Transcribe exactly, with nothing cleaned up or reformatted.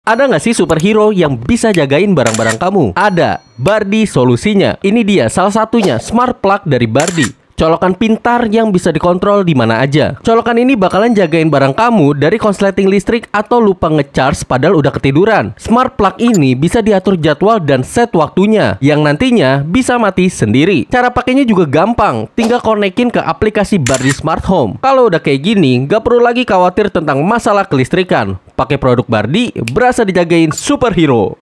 Ada nggak sih superhero yang bisa jagain barang-barang kamu? Ada, Bardi solusinya. Ini dia salah satunya, smart plug dari Bardi. Colokan pintar yang bisa dikontrol di mana aja. Colokan ini bakalan jagain barang kamu dari konsleting listrik atau lupa ngecharge padahal udah ketiduran. Smart plug ini bisa diatur jadwal dan set waktunya, yang nantinya bisa mati sendiri. Cara pakainya juga gampang, tinggal konekin ke aplikasi Bardi Smart Home. Kalau udah kayak gini, nggak perlu lagi khawatir tentang masalah kelistrikan. Pakai produk Bardi, berasa dijagain superhero.